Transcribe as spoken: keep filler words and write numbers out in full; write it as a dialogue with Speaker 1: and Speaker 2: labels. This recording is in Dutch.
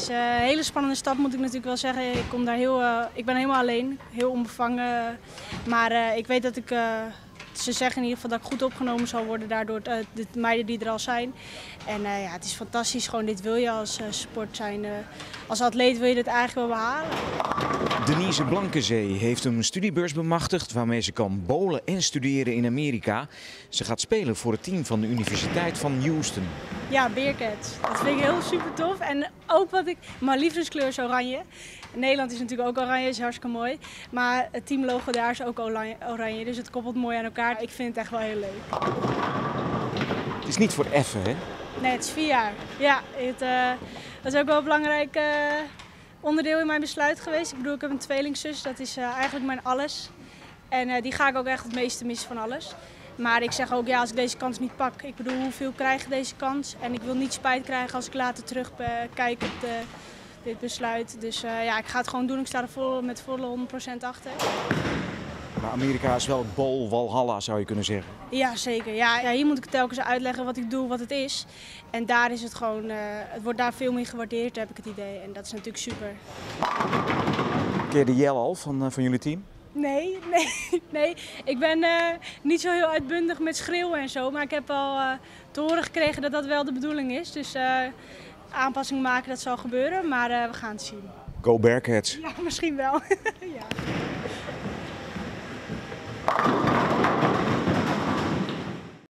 Speaker 1: is een hele spannende stap, moet ik natuurlijk wel zeggen. Ik, kom daar heel, uh, ik ben helemaal alleen, heel onbevangen. Maar uh, ik weet dat ik, uh, ze zeggen in ieder geval dat ik goed opgenomen zal worden daardoor uh, de meiden die er al zijn. En uh, ja, het is fantastisch, gewoon dit wil je als uh, sport zijn. Uh, als atleet wil je dit eigenlijk wel behalen.
Speaker 2: Denise Blankenzee heeft een studiebeurs bemachtigd waarmee ze kan bowlen en studeren in Amerika. Ze gaat spelen voor het team van de Universiteit van Houston.
Speaker 1: Ja, Bearcats. Dat vind ik heel super tof. En ook wat ik, mijn lievelingskleur is oranje. Nederland is natuurlijk ook oranje, is hartstikke mooi. Maar het teamlogo daar is ook oranje, dus het koppelt mooi aan elkaar. Ik vind het echt wel heel leuk.
Speaker 2: Het is niet voor effen, hè?
Speaker 1: Nee, het is vier jaar. Ja, het, uh, dat is ook wel een belangrijk uh, onderdeel in mijn besluit geweest. Ik bedoel, ik heb een tweelingzus, dat is uh, eigenlijk mijn alles. En uh, die ga ik ook echt het meeste missen van alles. Maar ik zeg ook, ja, als ik deze kans niet pak, ik bedoel, hoeveel krijg ik deze kans? En ik wil niet spijt krijgen als ik later terugkijk op de, dit besluit. Dus uh, ja, ik ga het gewoon doen. Ik sta er vol, met volle honderd procent achter.
Speaker 2: Maar Amerika is wel het bowl Walhalla, zou je kunnen zeggen.
Speaker 1: Ja, zeker. Ja, ja, hier moet ik telkens uitleggen wat ik doe, wat het is. En daar is het gewoon, uh, het wordt daar veel meer gewaardeerd, heb ik het idee. En dat is natuurlijk super.
Speaker 2: Ken je de Jelle al van, uh, van jullie team?
Speaker 1: Nee, nee, nee. Ik ben uh, niet zo heel uitbundig met schreeuwen en zo. Maar ik heb al uh, te horen gekregen dat dat wel de bedoeling is. Dus uh, aanpassingen maken, dat zal gebeuren. Maar uh, we gaan het zien.
Speaker 2: Go Bearcats!
Speaker 1: Ja, misschien wel. Ja.